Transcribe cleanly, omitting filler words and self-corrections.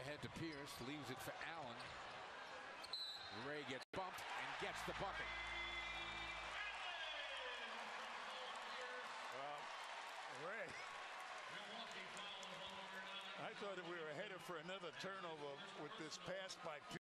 ahead to Pierce, leaves it for Allen. Ray gets bumped and gets the bucket. Well, Ray, I thought that we were headed for another turnover with this pass by Pierce.